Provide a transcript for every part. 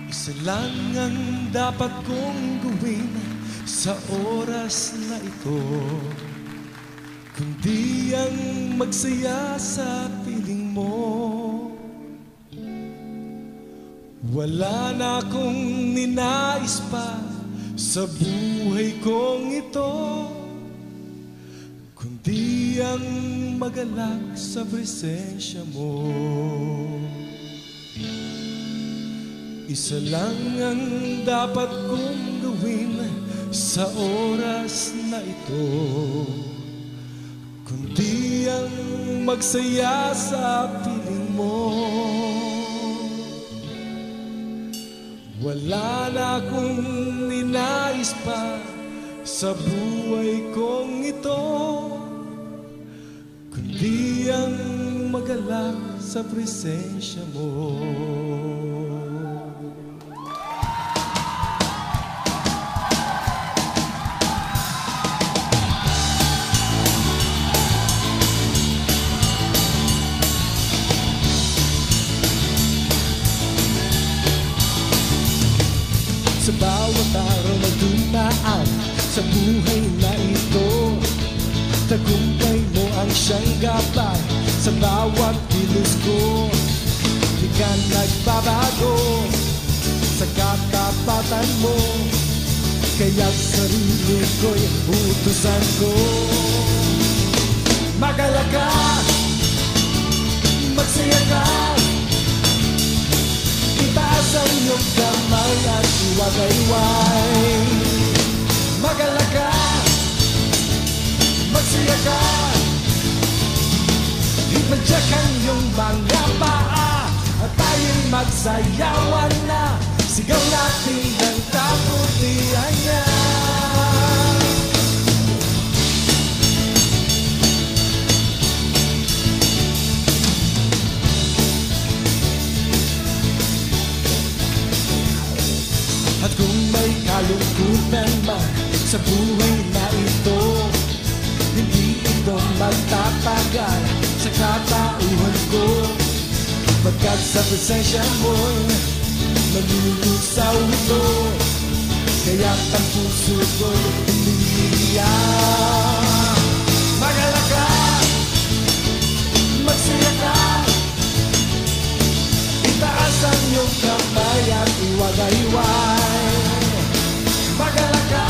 Isa lang ang dapat kong gawin sa oras na ito, kundi ang magsaya sa piling mo. Wala na akong ninais pa sa buhay kong ito, kundi ang magalak sa presensya mo. Isa lang ang dapat kong gawin sa oras na ito, kundi ang magsaya sa piling mo. Wala na akong ninais pa sa buhay kong ito, kundi ang magalak sa presensya mo. Sa bawat araw na dumaan sa buhay na ito, tagumpay mo ang siyang gabay sa bawat kilos ko. Di ka nagbabago sa katapatan mo, kaya sarili ko'y utusan ko. Magalak ka, magsaya ka, itaas ang iyong kamay at iwagayway. Magalak ka, magsaya ka, ipadyak ang iyong mga paa, at tayo'y magsayawan na, sigaw natin ang kabutihan niya. At kung may kalungkutan man sa buhay na ito, hindi ito magtatagal sa katauhan ko, pagkat sa presensya mo'y malulusaw ito, kaya't ang puso ko'y umiiyak. Magalak ka, magsaya ka, itaas ang iyong kamay at iwagayway. Magalak ka,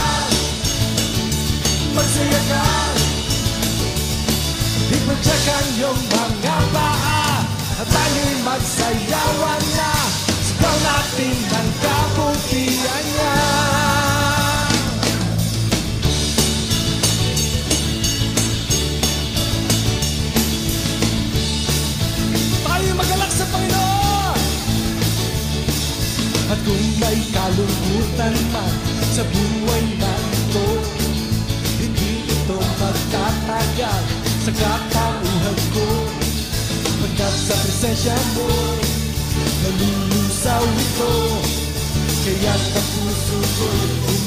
magsaya ka, ipadyak ang iyong mga paa, at tayo'y magsayawan na, sigaw natin ang kabutihan niya. Tayo'y magalak sa Panginoon. At kung may kalungkutan man sa buhay na ito, hindi ito magtatagal sa katauhan ko, pagkat sa presensya mo nalulusaw ito, kaya't ang puso ko'y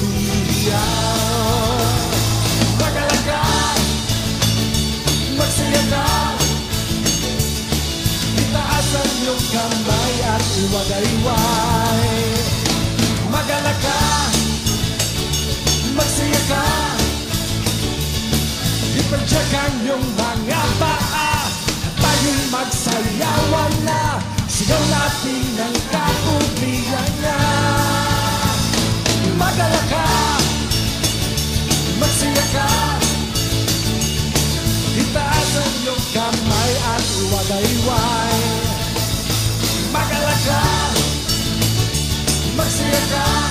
umiiyak. Magalak ka, magsaya ka, itaas ang iyong kamay at iwagayway. Magalak ka, magsaya ka, ipadyak ang iyong mga paa, at tayo'y magsayawan na, sigaw natin ang kabutihan niya. Magalak ka, magsaya ka, itaas ang iyong kamay at iwagayway. Magalak ka, magsaya ka,